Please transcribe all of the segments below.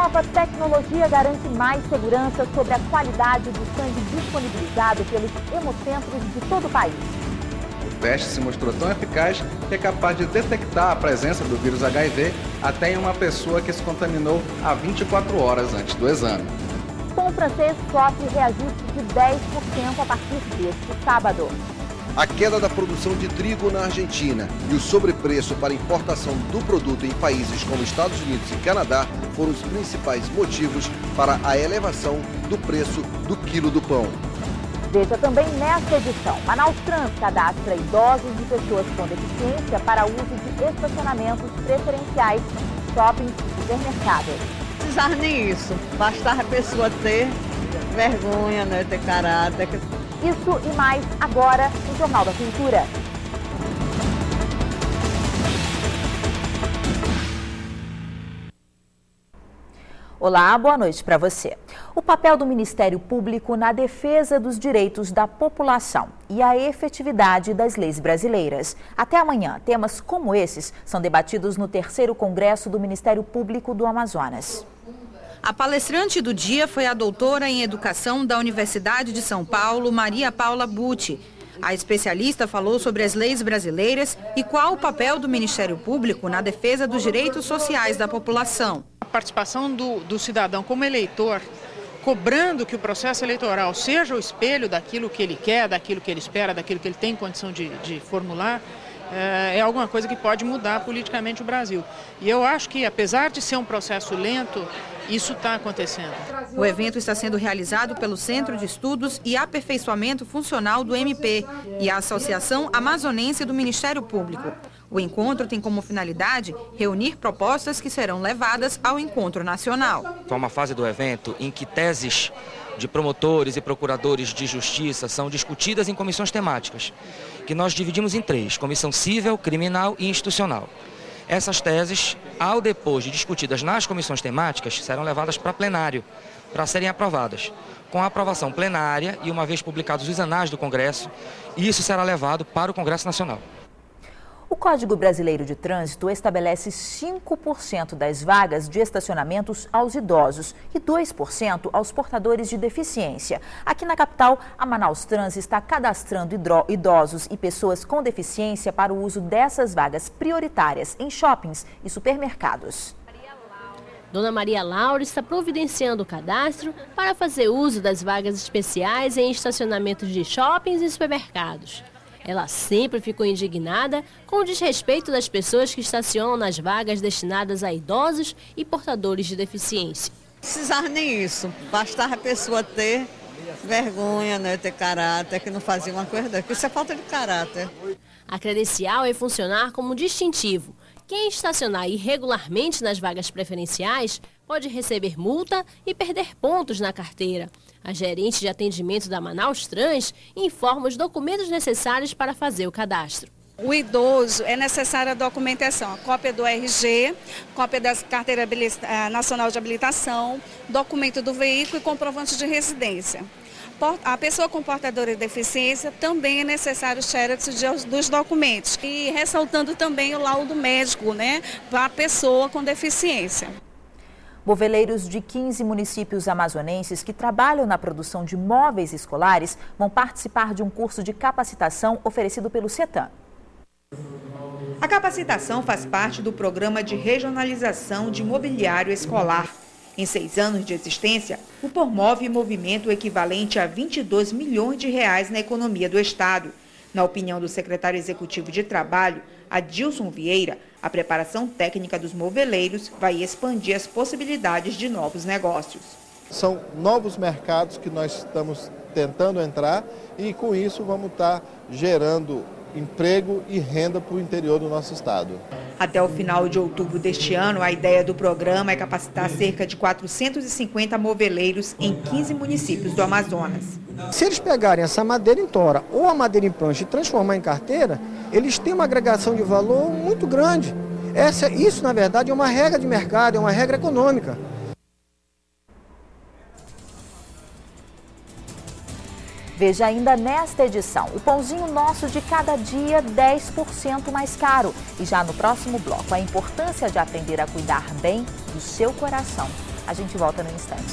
nova tecnologia garante mais segurança sobre a qualidade do sangue disponibilizado pelos hemocentros de todo o país. O teste se mostrou tão eficaz que é capaz de detectar a presença do vírus HIV até em uma pessoa que se contaminou há 24 horas antes do exame. O pão francês sofre reajuste de 10% a partir deste sábado. A queda da produção de trigo na Argentina e o sobrepreço para importação do produto em países como Estados Unidos e Canadá foram os principais motivos para a elevação do preço do quilo do pão. Veja também nesta edição. Manaus Trans cadastra idosos e pessoas com deficiência para uso de estacionamentos preferenciais, shoppings e supermercados. Não precisava nem isso. Bastava a pessoa ter vergonha, né, ter caráter. Isso e mais agora no Jornal da Cultura. Olá, boa noite para você. O papel do Ministério Público na defesa dos direitos da população e a efetividade das leis brasileiras. Até amanhã, temas como esses são debatidos no 3º Congresso do Ministério Público do Amazonas. A palestrante do dia foi a doutora em Educação da Universidade de São Paulo, Maria Paula Butti. A especialista falou sobre as leis brasileiras e qual o papel do Ministério Público na defesa dos direitos sociais da população. A participação do cidadão como eleitor, cobrando que o processo eleitoral seja o espelho daquilo que ele quer, daquilo que ele espera, daquilo que ele tem condição de formular, é alguma coisa que pode mudar politicamente o Brasil. E eu acho que, apesar de ser um processo lento, isso está acontecendo. O evento está sendo realizado pelo Centro de Estudos e Aperfeiçoamento Funcional do MP e a Associação Amazonense do Ministério Público. O encontro tem como finalidade reunir propostas que serão levadas ao encontro nacional. Foi uma fase do evento em que teses de promotores e procuradores de justiça são discutidas em comissões temáticas, que nós dividimos em 3, comissão civil, criminal e institucional. Essas teses, ao depois de discutidas nas comissões temáticas, serão levadas para plenário, para serem aprovadas. Com a aprovação plenária e uma vez publicados os anais do Congresso, isso será levado para o Congresso Nacional. O Código Brasileiro de Trânsito estabelece 5% das vagas de estacionamentos aos idosos e 2% aos portadores de deficiência. Aqui na capital, a Manaus Trans está cadastrando idosos e pessoas com deficiência para o uso dessas vagas prioritárias em shoppings e supermercados. Dona Maria Laura está providenciando o cadastro para fazer uso das vagas especiais em estacionamentos de shoppings e supermercados. Ela sempre ficou indignada com o desrespeito das pessoas que estacionam nas vagas destinadas a idosos e portadores de deficiência. Não precisava nem isso. Bastava a pessoa ter vergonha, né, ter caráter, que não fazia uma coisa dessa. Isso é falta de caráter. A credencial é funcionar como distintivo. Quem estacionar irregularmente nas vagas preferenciais pode receber multa e perder pontos na carteira. A gerente de atendimento da Manaus Trans informa os documentos necessários para fazer o cadastro. O idoso é necessária a documentação, a cópia do RG, cópia da Carteira Nacional de Habilitação, documento do veículo e comprovante de residência. A pessoa com portadora de deficiência também é necessário o xerox dos documentos. E ressaltando também o laudo médico, né, para a pessoa com deficiência. Moveleiros de 15 municípios amazonenses que trabalham na produção de móveis escolares vão participar de um curso de capacitação oferecido pelo CETAM. A capacitação faz parte do programa de regionalização de mobiliário escolar. Em 6 anos de existência, o promove movimento equivalente a 22 milhões de reais na economia do Estado. Na opinião do secretário executivo de Trabalho, Adilson Vieira, a preparação técnica dos moveleiros vai expandir as possibilidades de novos negócios. São novos mercados que nós estamos tentando entrar e com isso vamos estar gerando emprego e renda para o interior do nosso estado. Até o final de outubro deste ano, a ideia do programa é capacitar cerca de 450 moveleiros em 15 municípios do Amazonas. Se eles pegarem essa madeira em tora ou a madeira em prancha e transformar em carteira, eles têm uma agregação de valor muito grande. Isso, na verdade, é uma regra de mercado, é uma regra econômica. Veja ainda nesta edição, o pãozinho nosso de cada dia 10% mais caro. E já no próximo bloco, a importância de aprender a cuidar bem do seu coração. A gente volta no instante.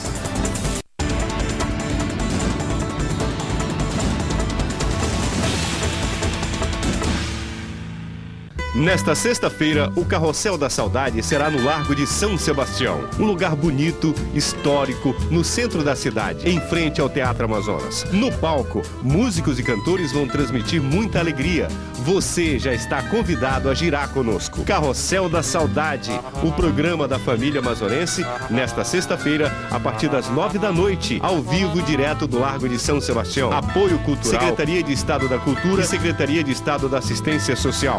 Nesta sexta-feira, o Carrossel da Saudade será no Largo de São Sebastião. Um lugar bonito, histórico, no centro da cidade, em frente ao Teatro Amazonas. No palco, músicos e cantores vão transmitir muita alegria. Você já está convidado a girar conosco. Carrossel da Saudade, o programa da família amazonense, nesta sexta-feira, a partir das 9 da noite, ao vivo, direto do Largo de São Sebastião. Apoio Cultural, Secretaria de Estado da Cultura e Secretaria de Estado da Assistência Social.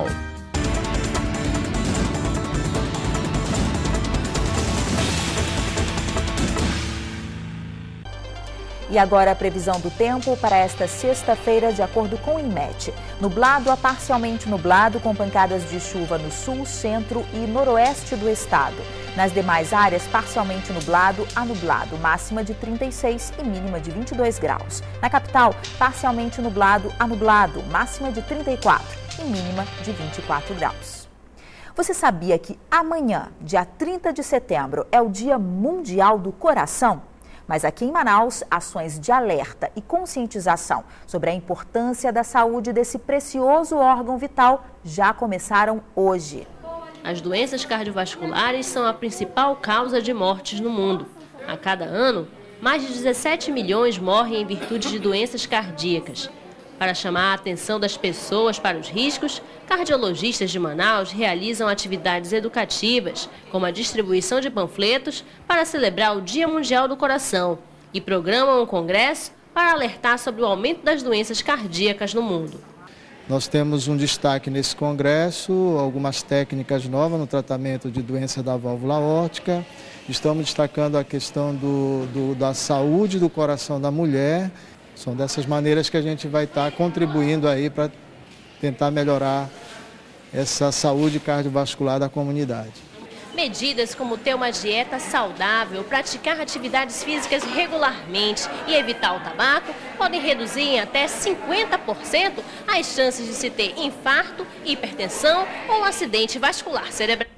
E agora a previsão do tempo para esta sexta-feira, de acordo com o INMET. Nublado a parcialmente nublado, com pancadas de chuva no sul, centro e noroeste do estado. Nas demais áreas, parcialmente nublado a nublado, máxima de 36 e mínima de 22 graus. Na capital, parcialmente nublado a nublado, máxima de 34 e mínima de 24 graus. Você sabia que amanhã, dia 30 de setembro, é o Dia Mundial do Coração? Mas aqui em Manaus, ações de alerta e conscientização sobre a importância da saúde desse precioso órgão vital já começaram hoje. As doenças cardiovasculares são a principal causa de mortes no mundo. A cada ano, mais de 17 milhões morrem em virtude de doenças cardíacas. Para chamar a atenção das pessoas para os riscos, cardiologistas de Manaus realizam atividades educativas, como a distribuição de panfletos para celebrar o Dia Mundial do Coração e programam um congresso para alertar sobre o aumento das doenças cardíacas no mundo. Nós temos um destaque nesse congresso, algumas técnicas novas no tratamento de doença da válvula aórtica. Estamos destacando a questão da saúde do coração da mulher. São dessas maneiras que a gente vai estar contribuindo aí para tentar melhorar essa saúde cardiovascular da comunidade. Medidas como ter uma dieta saudável, praticar atividades físicas regularmente e evitar o tabaco podem reduzir em até 50% as chances de se ter infarto, hipertensão ou acidente vascular cerebral.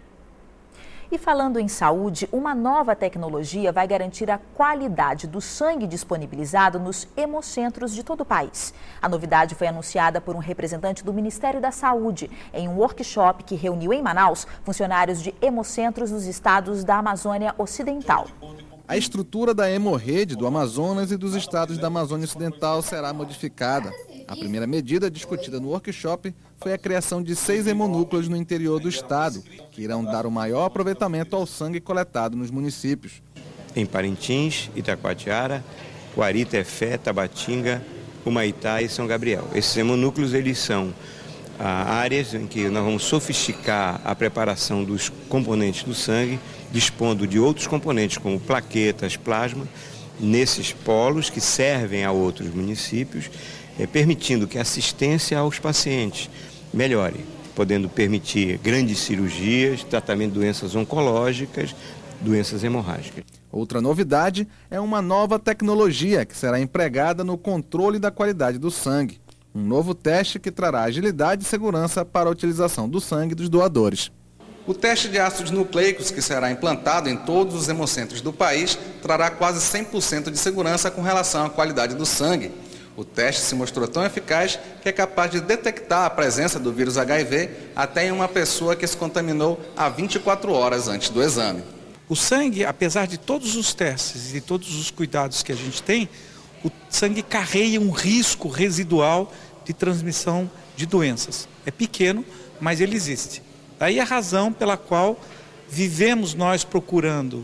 E falando em saúde, uma nova tecnologia vai garantir a qualidade do sangue disponibilizado nos hemocentros de todo o país. A novidade foi anunciada por um representante do Ministério da Saúde em um workshop que reuniu em Manaus funcionários de hemocentros dos estados da Amazônia Ocidental. A estrutura da hemorrede do Amazonas e dos estados da Amazônia Ocidental será modificada. A primeira medida discutida no workshop foi a criação de 6 hemonúcleos no interior do estado, que irão dar o maior aproveitamento ao sangue coletado nos municípios. Em Parintins, Itacoatiara, Guarita-Efé, Tabatinga, Humaitá e São Gabriel. Esses hemonúcleos eles são áreas em que nós vamos sofisticar a preparação dos componentes do sangue, dispondo de outros componentes como plaquetas, plasma, nesses polos que servem a outros municípios, permitindo que a assistência aos pacientes melhore, podendo permitir grandes cirurgias, tratamento de doenças oncológicas, doenças hemorrágicas. Outra novidade é uma nova tecnologia que será empregada no controle da qualidade do sangue. Um novo teste que trará agilidade e segurança para a utilização do sangue dos doadores. O teste de ácidos nucleicos, que será implantado em todos os hemocentros do país, trará quase 100% de segurança com relação à qualidade do sangue. O teste se mostrou tão eficaz que é capaz de detectar a presença do vírus HIV até em uma pessoa que se contaminou há 24 horas antes do exame. O sangue, apesar de todos os testes e todos os cuidados que a gente tem, o sangue carrega um risco residual de transmissão de doenças. É pequeno, mas ele existe. Daí a razão pela qual vivemos nós procurando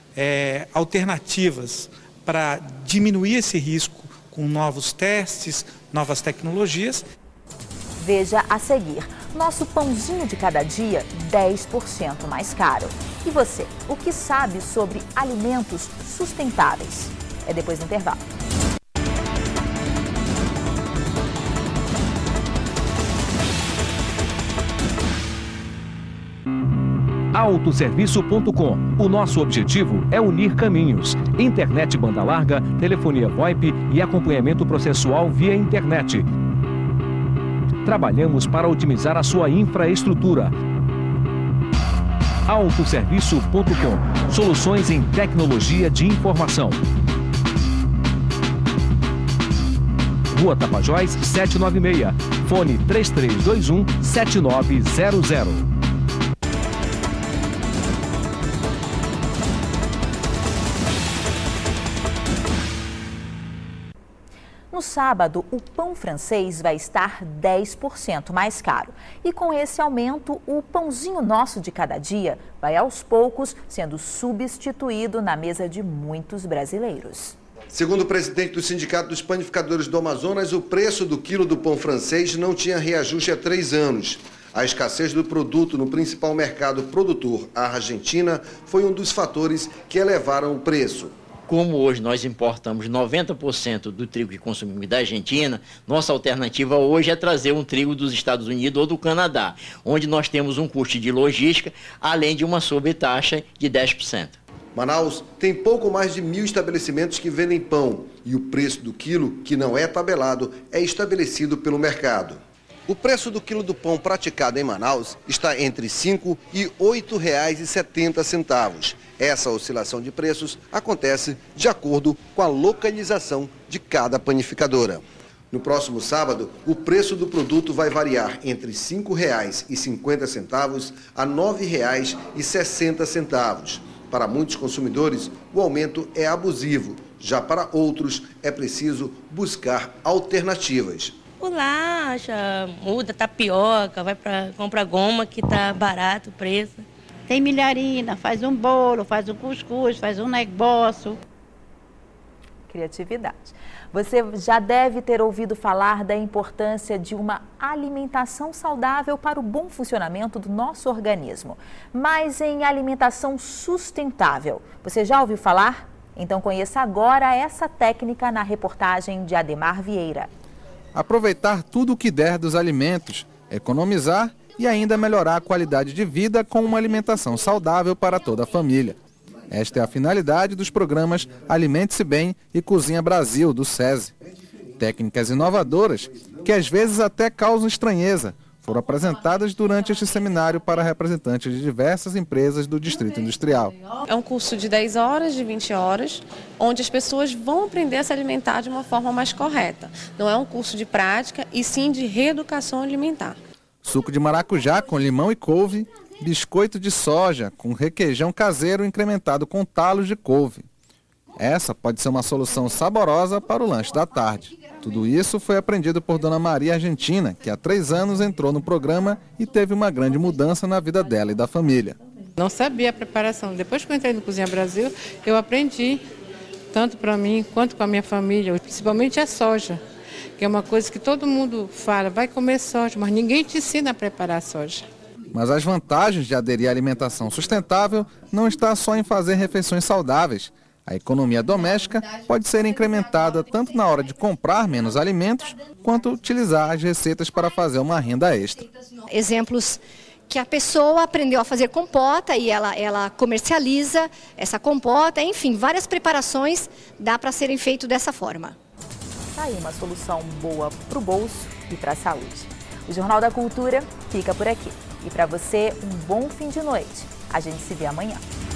alternativas para diminuir esse risco com novos testes, novas tecnologias. Veja a seguir, nosso pãozinho de cada dia 10% mais caro. E você, o que sabe sobre alimentos sustentáveis? É depois do intervalo. Autoserviço.com. O nosso objetivo é unir caminhos. Internet banda larga, telefonia VoIP e acompanhamento processual via internet. Trabalhamos para otimizar a sua infraestrutura. Autoserviço.com. Soluções em tecnologia de informação. Rua Tapajós 796. Fone 3321-7900. No sábado, o pão francês vai estar 10% mais caro. E com esse aumento, o pãozinho nosso de cada dia vai aos poucos sendo substituído na mesa de muitos brasileiros. Segundo o presidente do Sindicato dos Panificadores do Amazonas, o preço do quilo do pão francês não tinha reajuste há 3 anos. A escassez do produto no principal mercado produtor, a Argentina, foi um dos fatores que elevaram o preço. Como hoje nós importamos 90% do trigo que consumimos da Argentina, nossa alternativa hoje é trazer um trigo dos Estados Unidos ou do Canadá, onde nós temos um custo de logística, além de uma sobretaxa de 10%. Manaus tem pouco mais de 1.000 estabelecimentos que vendem pão e o preço do quilo, que não é tabelado, é estabelecido pelo mercado. O preço do quilo do pão praticado em Manaus está entre R$ 5 e R$ 8,70. Essa oscilação de preços acontece de acordo com a localização de cada panificadora. No próximo sábado, o preço do produto vai variar entre R$ 5,50 a R$ 9,60. Para muitos consumidores, o aumento é abusivo. Já para outros, é preciso buscar alternativas. Bolacha, muda, tapioca, compra goma que tá barato o preço. Tem milharina, faz um bolo, faz um cuscuz, faz um negócio. Criatividade. Você já deve ter ouvido falar da importância de uma alimentação saudável para o bom funcionamento do nosso organismo. Mas em alimentação sustentável, você já ouviu falar? Então conheça agora essa técnica na reportagem de Ademar Vieira. Aproveitar tudo o que der dos alimentos, economizar e ainda melhorar a qualidade de vida com uma alimentação saudável para toda a família. Esta é a finalidade dos programas Alimente-se Bem e Cozinha Brasil, do SESI. Técnicas inovadoras, que às vezes até causam estranheza, foram apresentadas durante este seminário para representantes de diversas empresas do Distrito Industrial. É um curso de 10 horas, de 20 horas, onde as pessoas vão aprender a se alimentar de uma forma mais correta. Não é um curso de prática, e sim de reeducação alimentar. Suco de maracujá com limão e couve, biscoito de soja com requeijão caseiro incrementado com talos de couve. Essa pode ser uma solução saborosa para o lanche da tarde. Tudo isso foi aprendido por Dona Maria Argentina, que há 3 anos entrou no programa e teve uma grande mudança na vida dela e da família. Não sabia a preparação. Depois que eu entrei no Cozinha Brasil, eu aprendi, tanto para mim quanto com a minha família, principalmente a soja, que é uma coisa que todo mundo fala, vai comer soja, mas ninguém te ensina a preparar soja. Mas as vantagens de aderir à alimentação sustentável não está só em fazer refeições saudáveis. A economia doméstica pode ser incrementada tanto na hora de comprar menos alimentos, quanto utilizar as receitas para fazer uma renda extra. Exemplos que a pessoa aprendeu a fazer compota e ela comercializa essa compota, enfim, várias preparações dá para serem feitas dessa forma. Tá aí uma solução boa para o bolso e para a saúde. O Jornal da Cultura fica por aqui. E para você, um bom fim de noite. A gente se vê amanhã.